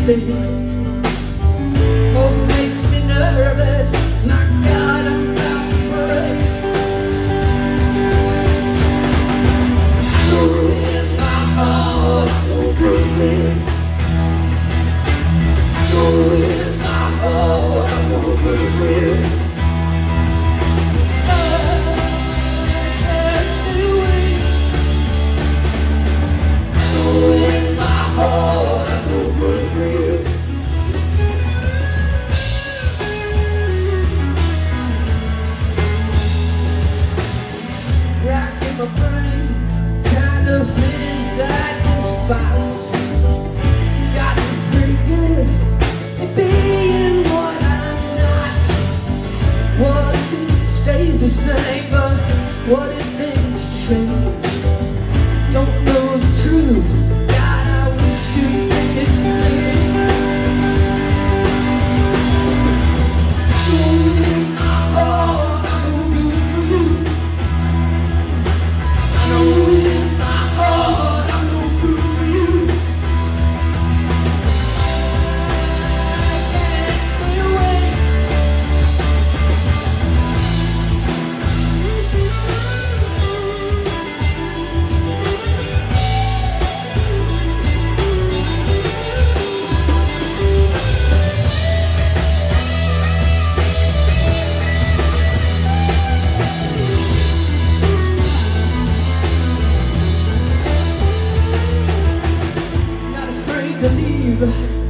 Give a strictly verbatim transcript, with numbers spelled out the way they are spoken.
anything. Both makes me nervous. My God, I'm about to break. I know in my heart I know baby. I know in my heart I know baby. My brain trying to fit inside this box. Got me pretty good at being what I'm not. What if it stays the same, but what if things change? Don't know the truth. God, I wish you'd make it clear. So in my heart, I'm gonna do it for you. In my heart, I'm no good for you. I can't stay away. Not afraid to leave.